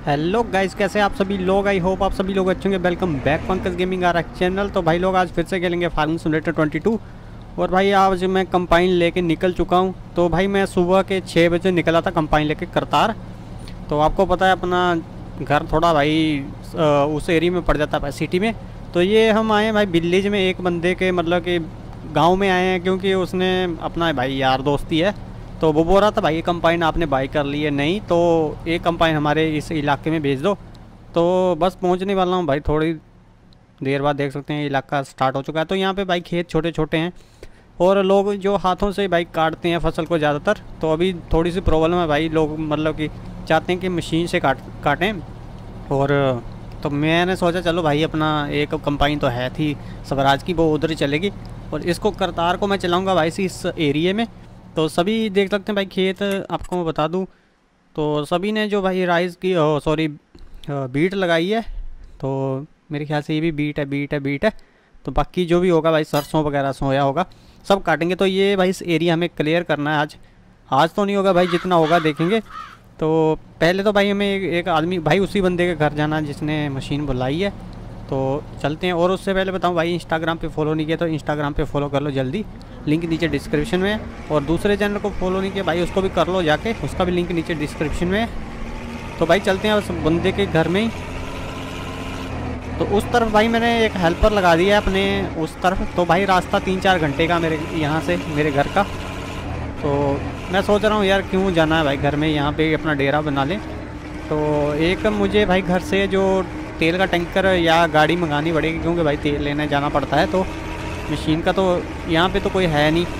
Hello guys, कैसे आप सभी लोग। आई होप आप सभी लोग अच्छे होंगे। Welcome back Pankaj gaming R channel. तो भाई लोग आज फिर से खेलेंगे फार्मिंग सिमुलेटर 22। और भाई आज मैं कंपाइन लेके निकल चुका हूँ। तो भाई मैं सुबह के 6 बजे निकला था कंपाइन लेके करतार। तो आपको पता है अपना घर थोड़ा भाई उस एरिया में पड़ जाता है भाई, सिटी में। तो ये हम आए हैं भाई विलेज में, एक बंदे के मतलब कि गाँव में आए हैं, क्योंकि उसने अपना भाई यार दोस्ती है। तो वो बोल रहा था भाई ये कंपाइन आपने बाई कर ली है, नहीं तो एक कंपाइन हमारे इस इलाके में भेज दो। तो बस पहुंचने वाला हूं भाई, थोड़ी देर बाद देख सकते हैं इलाका स्टार्ट हो चुका है। तो यहाँ पे भाई खेत छोटे छोटे हैं और लोग जो हाथों से भाई काटते हैं फसल को ज़्यादातर। तो अभी थोड़ी सी प्रॉब्लम है भाई, लोग मतलब कि चाहते हैं कि मशीन से काटें। और तो मैंने सोचा चलो भाई अपना एक कंपाइन तो है थी स्वराज की, वो उधर ही चलेगी। और इसको करतार को मैं चलाऊँगा भाई इस एरिए में। तो सभी देख सकते हैं भाई खेत, आपको मैं बता दूं तो सभी ने जो भाई राइस की सॉरी बीट लगाई है। तो मेरे ख्याल से ये भी बीट है। तो बाकी जो भी होगा भाई सरसों वगैरह सोया होगा सब काटेंगे। तो ये भाई इस एरिया हमें क्लियर करना है आज तो नहीं होगा भाई, जितना होगा देखेंगे। तो पहले तो भाई हमें एक आदमी भाई उसी बंदे के घर जाना जिसने मशीन बुलाई है। तो चलते हैं। और उससे पहले बताऊं भाई, इंस्टाग्राम पे फॉलो नहीं किया तो इंस्टाग्राम पे फॉलो कर लो जल्दी, लिंक नीचे डिस्क्रिप्शन में है। और दूसरे चैनल को फॉलो नहीं किया भाई उसको भी कर लो जाके, उसका भी लिंक नीचे डिस्क्रिप्शन में है। तो भाई चलते हैं उस बंदे के घर में ही। तो उस तरफ भाई मैंने एक हेल्पर लगा दिया है अपने उस तरफ। तो भाई रास्ता 3-4 घंटे का मेरे यहाँ से मेरे घर का। तो मैं सोच रहा हूँ यार क्यों जाना है भाई घर में, यहाँ पे अपना डेरा बना लें। तो एक मुझे भाई घर से जो तेल का टैंकर या गाड़ी मंगानी पड़ेगी, क्योंकि भाई तेल लेने जाना पड़ता है। तो मशीन का तो यहाँ पे तो कोई है नहीं।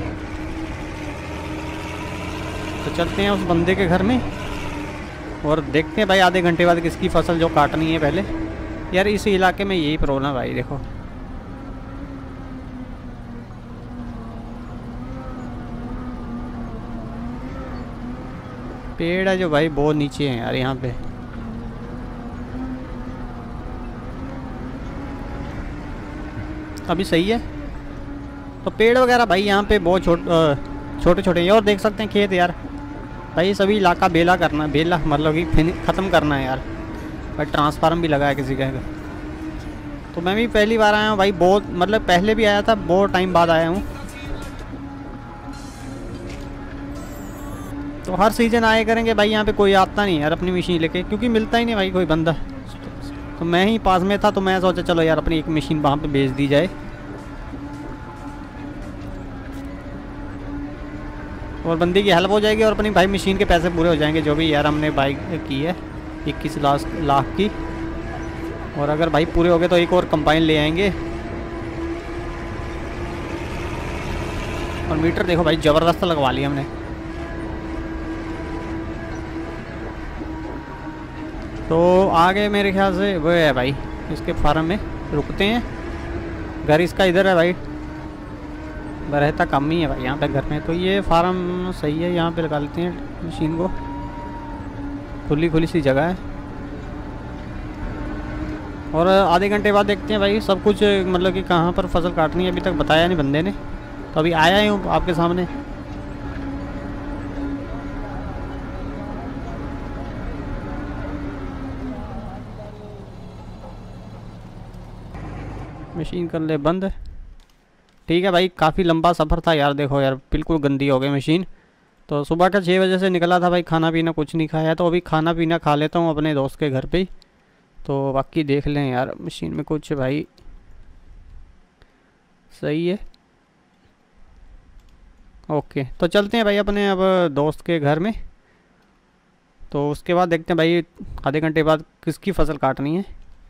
तो चलते हैं उस बंदे के घर में और देखते हैं भाई आधे घंटे बाद किसकी फसल जो काटनी है पहले। यार इस इलाके में यही प्रॉब्लम है भाई, देखो पेड़ है जो भाई बहुत नीचे है यार यहाँ पे। अभी सही है। तो पेड़ वगैरह भाई यहाँ पे बहुत छोटे छोटे हैं। और देख सकते हैं खेत यार भाई, सभी इलाका बेला मतलब कि ख़त्म करना है यार। भाई ट्रांसफार्म भी लगा है किसी का। तो मैं भी पहली बार आया हूँ भाई, बहुत मतलब पहले भी आया था, बहुत टाइम बाद आया हूँ। तो हर सीज़न आए करेंगे भाई, यहाँ पे कोई आता नहीं यार अपनी मशीन लेके, क्योंकि मिलता ही नहीं भाई कोई बंदा। तो मैं ही पास में था तो मैं सोचा चलो यार अपनी एक मशीन वहाँ पे भेज दी जाए। और बंदी की हेल्प हो जाएगी और अपनी भाई मशीन के पैसे पूरे हो जाएंगे, जो भी यार हमने बाइक की है 21 लाख की। और अगर भाई पूरे हो गए तो एक और कंपाइन ले आएंगे। और मीटर देखो भाई ज़बरदस्त लगवा लिया हमने। तो आगे मेरे ख्याल से वो है भाई, इसके फार्म में रुकते हैं। घर इसका इधर है भाई, रहता कम ही है भाई यहाँ पे घर में। तो ये फार्म सही है, यहाँ पे लगा लेते हैं मशीन को, खुली सी जगह है। और आधे घंटे बाद देखते हैं भाई सब कुछ, मतलब कि कहाँ पर फसल काटनी है अभी तक बताया नहीं बंदे ने। तो अभी आया ही हूँ आपके सामने। मशीन कर ले बंद। ठीक है भाई, काफ़ी लंबा सफ़र था यार। देखो यार बिल्कुल गंदी हो गई मशीन। तो सुबह का 6 बजे से निकला था भाई, खाना पीना कुछ नहीं खाया। तो अभी खाना पीना खा लेता हूँ अपने दोस्त के घर पे ही। तो बाकी देख लें यार मशीन में कुछ भाई सही है। ओके तो चलते हैं भाई अपने अब दोस्त के घर में। तो उसके बाद देखते हैं भाई आधे घंटे बाद किसकी फसल काटनी है।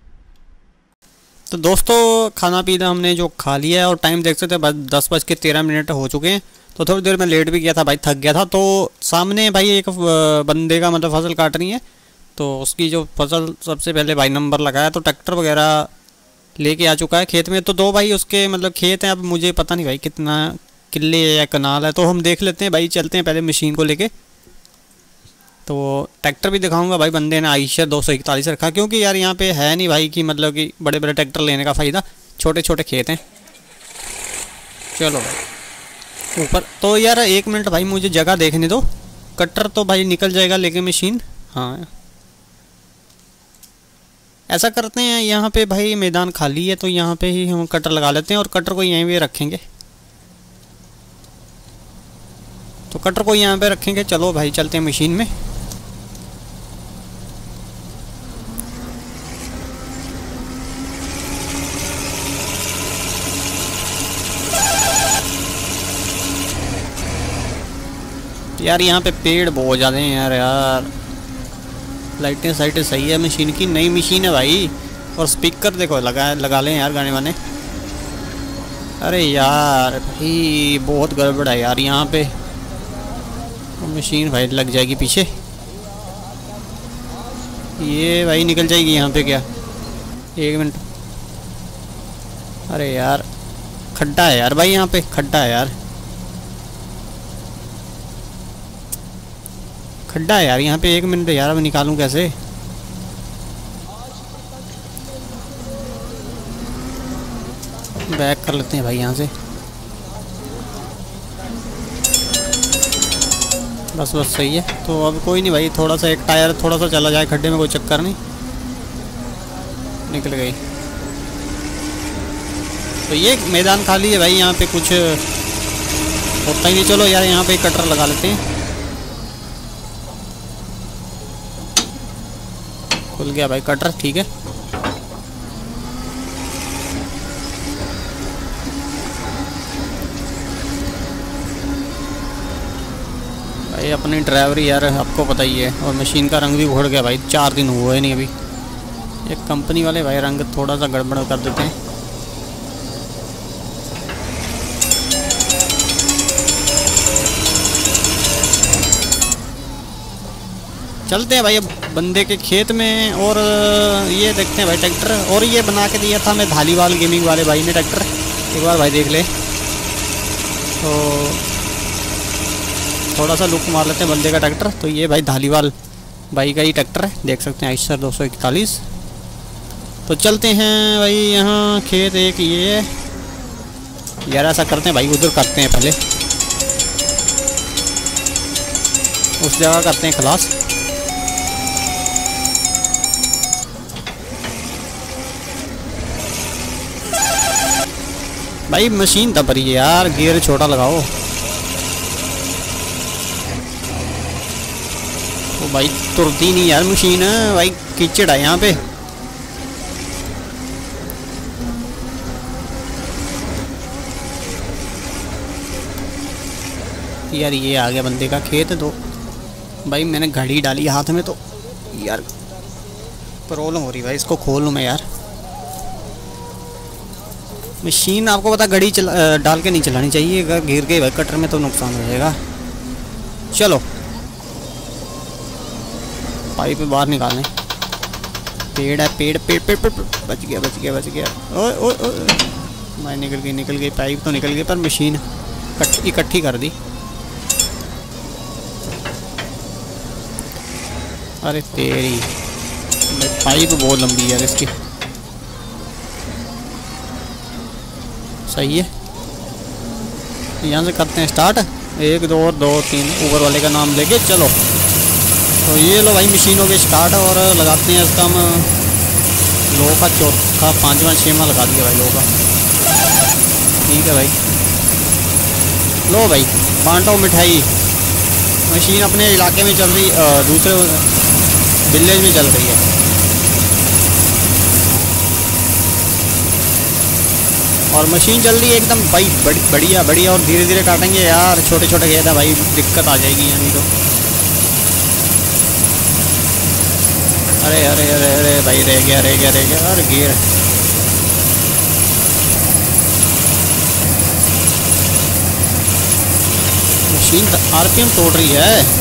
तो दोस्तों खाना पीना हमने जो खा लिया है और टाइम देख सकते हैं बस 10:13 हो चुके हैं। तो थोड़ी देर में लेट भी गया था भाई, थक गया था। तो सामने भाई एक बंदे का मतलब फसल काटनी है। तो उसकी जो फसल सबसे पहले भाई नंबर लगाया, तो ट्रैक्टर वगैरह लेके आ चुका है खेत में। तो 2 भाई उसके मतलब खेत हैं, अब मुझे पता नहीं भाई कितना किले या कनाल है। तो हम देख लेते हैं भाई, चलते हैं पहले मशीन को लेके। तो ट्रैक्टर भी दिखाऊंगा भाई, बंदे ने आयशर 241 रखा, क्योंकि यार यहाँ पे है नहीं भाई कि मतलब कि बड़े बड़े ट्रैक्टर लेने का फ़ायदा, छोटे छोटे खेत हैं। चलो भाई ऊपर। तो यार 1 मिनट भाई मुझे जगह देखने दो, कट्टर तो भाई निकल जाएगा लेके मशीन। हाँ ऐसा करते हैं, यहाँ पे भाई मैदान खाली है तो यहाँ पे ही हम कटर लगा लेते हैं और कटर को यहीं पे रखेंगे। तो कटर को यहाँ पे रखेंगे। चलो भाई चलते हैं मशीन में। यार यहाँ पे पेड़ बहुत ज़्यादा हैं यार। लाइटें साइटें सही है मशीन की, नई मशीन है भाई। और स्पीकर देखो लगा लें यार गाने वाने। अरे यार भाई बहुत गड़बड़ है यार यहाँ पे। मशीन भाई लग जाएगी पीछे, ये भाई निकल जाएगी यहाँ पे क्या। एक मिनट। अरे यार खड्डा है यार भाई, यहाँ पे खड्डा है यार, खड्डा है यार यहाँ पे। एक मिनट यार, अब निकालूं कैसे। बैक कर लेते हैं भाई यहाँ से। बस सही है। तो अब कोई नहीं भाई, थोड़ा सा एक टायर थोड़ा सा चला जाए खड्डे में, कोई चक्कर नहीं। निकल गई। तो ये मैदान खाली है भाई, यहाँ पे कुछ होता ही नहीं। चलो यार यहाँ पे कटर लगा लेते हैं। खुल गया भाई कटर, ठीक है। भाई अपनी ड्राइवरी यार आपको पता ही है। और मशीन का रंग भी उड़ गया भाई, 4 दिन हुए नहीं अभी। ये कंपनी वाले भाई रंग थोड़ा सा गड़बड़ कर देते हैं। चलते हैं भाई अब बंदे के खेत में। और ये देखते हैं भाई ट्रैक्टर। और ये बना के दिया था मैं धालीवाल गेमिंग वाले भाई ने ट्रैक्टर, एक बार भाई देख ले। तो थोड़ा सा लुक मार लेते हैं बंदे का ट्रैक्टर। तो ये भाई धालीवाल भाई का ही ट्रैक्टर है, देख सकते हैं आइसर 241। तो चलते हैं भाई यहाँ खेत एक ये यार। ऐसा करते हैं भाई उधर करते हैं पहले, उस जगह करते हैं खलास। भाई मशीन दब रही है यार, गियर छोटा लगाओ। तो भाई तुरती नहीं यार मशीन, भाई कीचड़ है यहाँ पे। यार ये आ गया बंदे का खेत। तो भाई मैंने घड़ी डाली हाथ में, तो यार प्रॉब्लम हो रही भाई, इसको खोलूँ मैं यार। मशीन आपको पता घड़ी डाल के नहीं चलानी चाहिए, अगर गिर गई भाई कटर में तो नुकसान हो जाएगा। चलो पाइप बाहर निकालें। पेड़ है, पेड़ पेड़ पेड़ पेड़, बच गया बच गया बच गया। ओए ओए ओए, मैं निकल गई पाइप तो निकल गई, पर मशीन इकट्ठी कर दी। अरे तेरी पाइप बहुत लंबी है यार इसकी। सही है, यहाँ से करते हैं स्टार्ट। 1 2 2 3 ऊपर वाले का नाम लेके चलो। तो ये लो भाई मशीन हो गई स्टार्ट। और लगाते हैं इसका हम लो का चौथा 5वां 6वां लगा दिया भाई लो का। ठीक है भाई, लो भाई बांटो मिठाई। मशीन अपने इलाके में चल रही, दूसरे विलेज में चल रही है। और मशीन चल रही है एकदम भाई बढ़िया बढ़िया। और धीरे धीरे काटेंगे यार, छोटे छोटे खेत है भाई, दिक्कत आ जाएगी यानी। तो अरे अरे अरे अरे भाई रह गया अरे गियर। मशीन आरपीएम तोड़ रही है।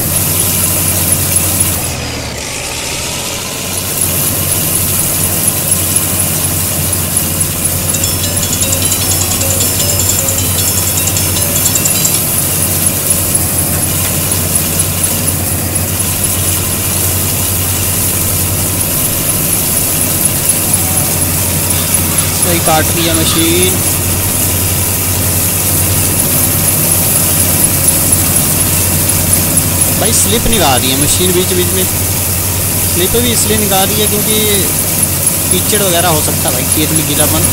सही काट रही है मशीन। भाई स्लिप निकाल रही है मशीन, बीच बीच में स्लिप भी इसलिए निकाल रही है क्योंकि कीचड़ वगैरह हो सकता है भाई, खेत में गीलापन।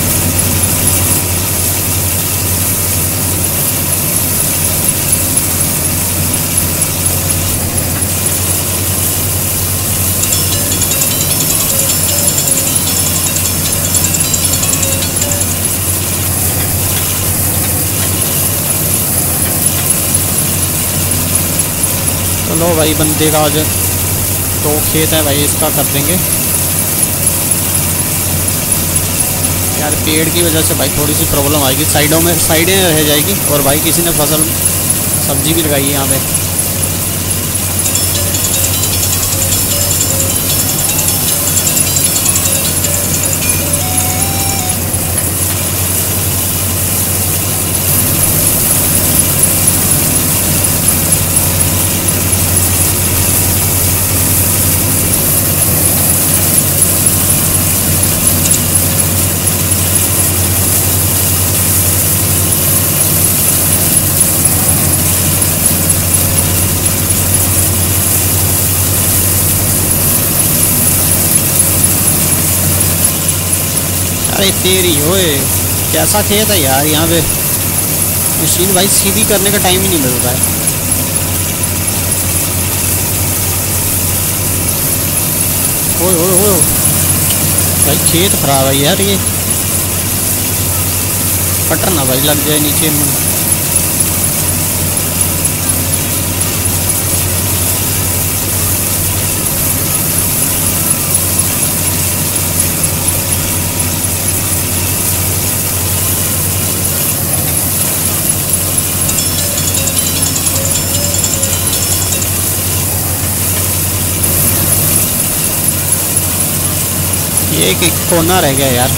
चलो भाई, बंदे का आज 2 खेत है भाई, इसका कर देंगे यार। पेड़ की वजह से भाई थोड़ी सी प्रॉब्लम आएगी, साइडें रह जाएगी। और भाई किसी ने फसल सब्जी भी लगाई है यहाँ पे। अरे तेरी ओए, कैसा खेत है यार यहाँ पे। मशीन भाई सीधी करने का टाइम ही नहीं मिल रहा है। ओए ओए ओए भाई, खेत खराब है यार ये। कटर ना भाई लग जाए नीचे में। ये एक कोना रह गया यार।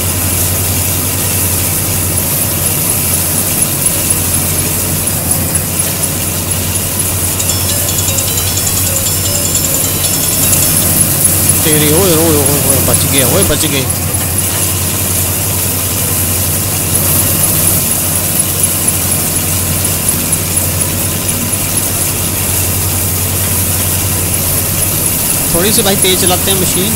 तेरी ओए ओए ओए, बच गए, ओए बच गए। थोड़ी सी भाई तेज चलाते हैं मशीन।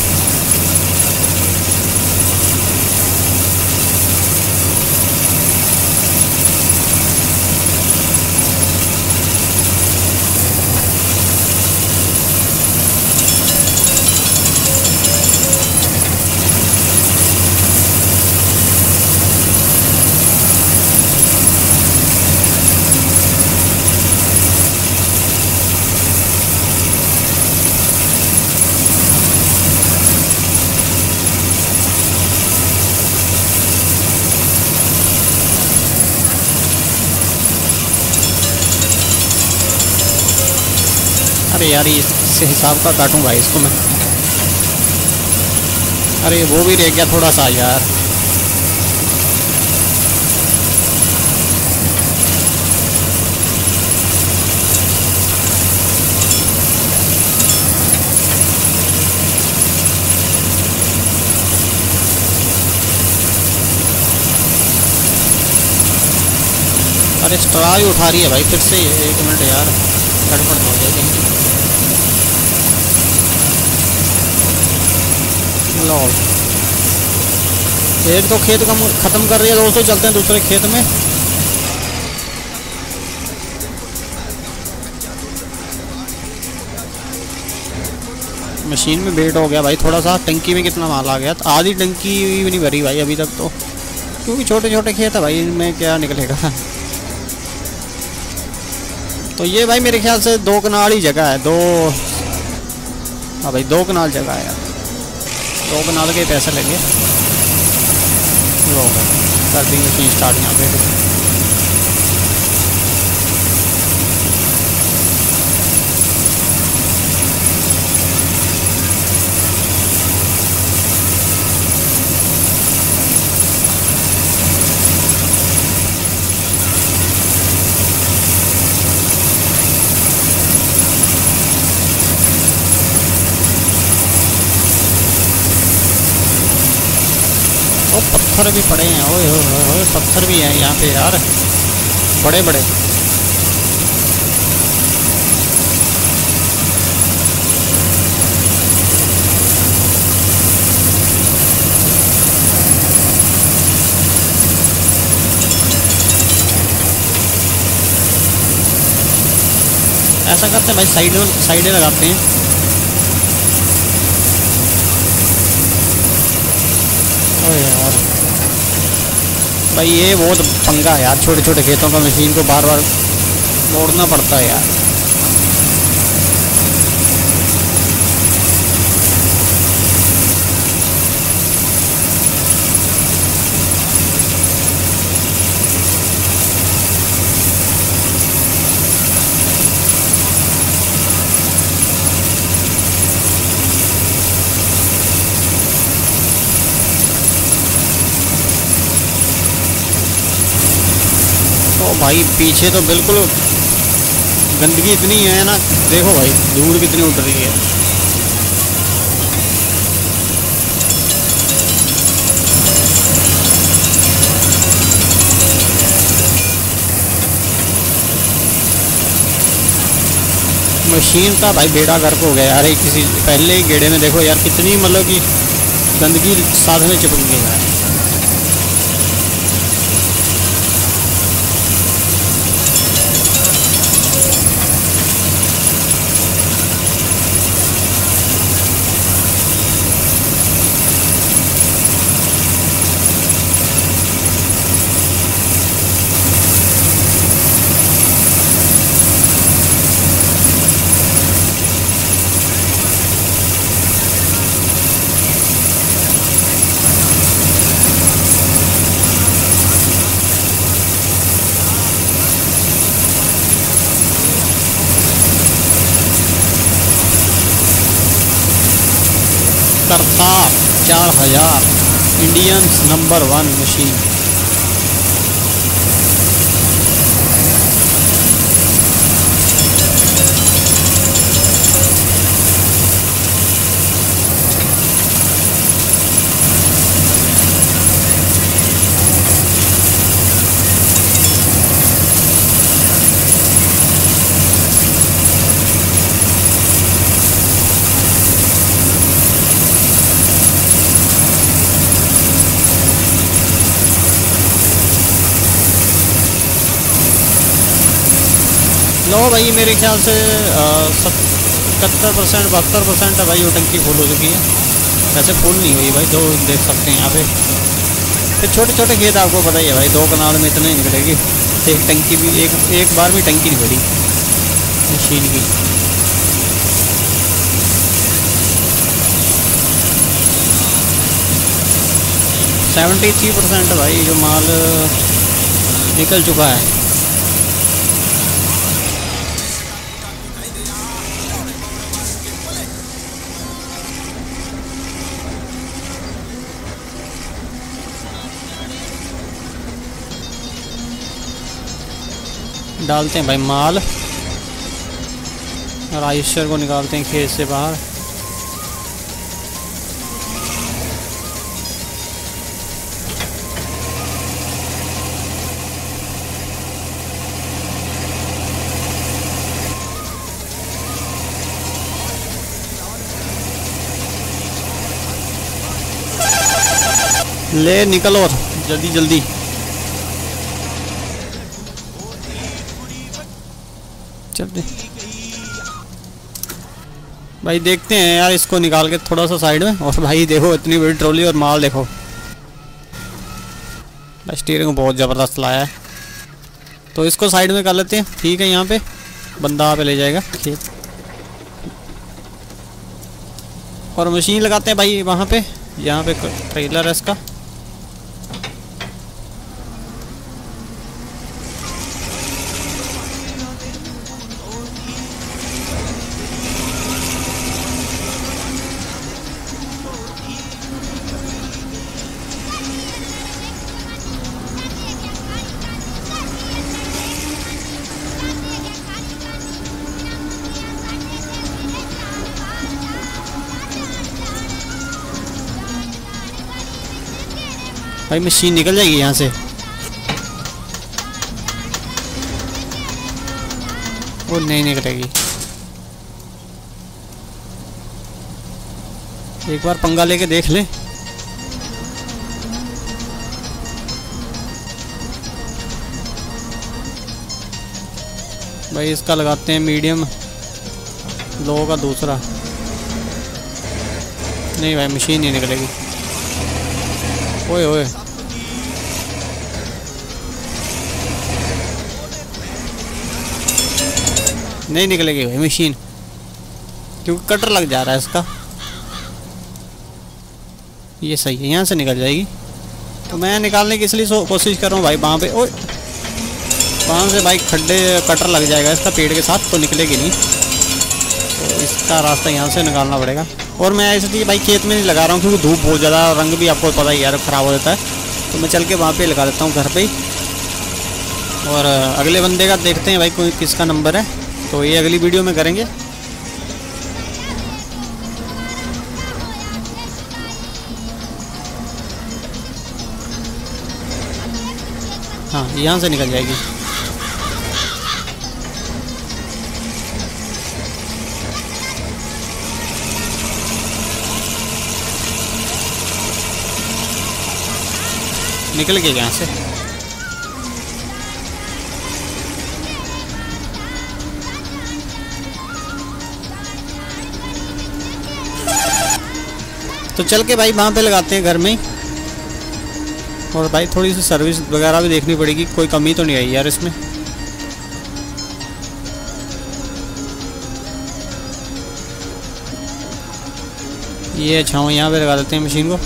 अरे यार, इससे हिसाब का काटूँ भाई इसको मैं। अरे वो भी रह गया थोड़ा सा यार। अरे स्ट्रा ही उठा रही है भाई फिर से ये। 1 मिनट यार, गड़बड़ हो जाएगी। लॉल, एक तो खेत का ख़त्म कर रही है दोस्तों। चलते हैं दूसरे खेत में। मशीन में वेट हो गया भाई थोड़ा सा। टंकी में कितना माल आ गया, तो आधी टंकी भी नहीं भरी भाई अभी तक तो, क्योंकि छोटे छोटे खेत है भाई, इनमें क्या निकलेगा। तो ये भाई मेरे ख्याल से 2 कनाल ही जगह है। हाँ भाई 2 कनाल जगह है यार। 2 कनाल के पैसे लगे। लो कर दी मशीन स्टार्ट यहाँ पे। पत्थर भी पड़े हैं, ओए ओए पत्थर भी हैं यहाँ पे यार, बड़े बड़े। ऐसा करते हैं भाई, साइडें लगाते हैं। ओ यार भाई ये बहुत पंगा है यार, छोटे छोटे खेतों का मशीन को बार बार मोड़ना पड़ता है यार। तो भाई पीछे तो बिल्कुल गंदगी इतनी है ना, देखो भाई धूल कितनी उड़ रही है। मशीन का भाई बेड़ा गर्क हो गया यार, किसी पहले ही गेड़े में देखो यार कितनी मतलब कि गंदगी साथ में चिपक गई है। Kartar 4000 Indians number 1 machine. लो भाई मेरे ख्याल से 70% 72% है भाई, वो टंकी फुल हो चुकी है। वैसे फुल नहीं हुई भाई, दो देख सकते हैं यहाँ पे। फिर छोटे छोटे खेत आपको पता ही है भाई, 2 कनाल में इतना ही निकलेगी। एक टंकी भी एक बार में टंकी नहीं भरी मशीन की। सेवेंटी 73% भाई जो माल निकल चुका है। डालते हैं भाई माल और आयुष्यर को निकालते हैं खेत से बाहर। ले निकलो जल्दी जल्दी। चलते भाई, देखते हैं यार इसको निकाल के थोड़ा सा साइड में। और भाई देखो इतनी बड़ी ट्रॉली और माल देखो भाई, स्टीयरिंग बहुत ज़बरदस्त लाया है। तो इसको साइड में कर लेते हैं, ठीक है। यहाँ पे बंदा पे ले जाएगा खेत और मशीन लगाते हैं भाई वहाँ पे। यहाँ पे ट्रेलर है इसका। भाई मशीन निकल जाएगी यहाँ से, वो नहीं निकलेगी। एक बार पंगा लेके देख ले। भाई इसका लगाते हैं मीडियम। लोगों का दूसरा नहीं भाई, मशीन नहीं निकलेगी। ओए ओए, नहीं निकलेगी भाई मशीन, क्योंकि कटर लग जा रहा है इसका। ये सही है, यहाँ से निकल जाएगी। तो मैं निकालने की इसलिए कोशिश कर रहा हूँ भाई। वहाँ पे ओए, वहाँ से भाई खड्डे कटर लग जाएगा इसका पेड़ के साथ, तो निकलेगी नहीं। तो इसका रास्ता यहाँ से निकालना पड़ेगा। और मैं इसलिए भाई खेत में नहीं लगा रहा हूँ क्योंकि धूप बहुत ज़्यादा, रंग भी आपको पता ही यार ख़राब हो जाता है। तो मैं चल के वहाँ पे लगा देता हूँ घर पे ही। और अगले बंदे का देखते हैं भाई कोई किसका नंबर है, तो ये अगली वीडियो में करेंगे। हाँ, यहाँ से निकल जाएगी। निकल गई यहाँ से। तो चल के भाई वहाँ पे लगाते हैं घर में ही। और भाई थोड़ी सी सर्विस वगैरह भी देखनी पड़ेगी, कोई कमी तो नहीं आई यार इसमें। ये छाँव यहाँ पे लगा देते हैं मशीन को।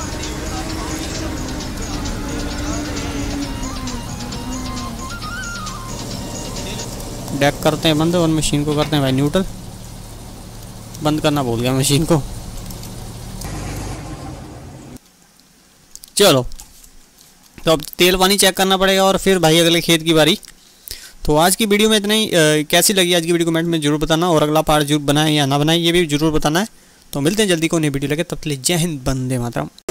डेक करते हैं बंद और मशीन को करते हैं भाई न्यूट्रल। बंद करना भूल गया मशीन को। चलो, तो अब तेल पानी चेक करना पड़ेगा और फिर भाई अगले खेत की बारी। तो आज की वीडियो में इतना ही। कैसी लगी आज की वीडियो कमेंट में जरूर बताना, और अगला पार्ट जरूर बनाए या ना बनाए ये भी जरूर बताना है। तो मिलते हैं जल्दी को नई वीडियो लगे, तब तक के लिए जय हिंद, वंदे मातरम।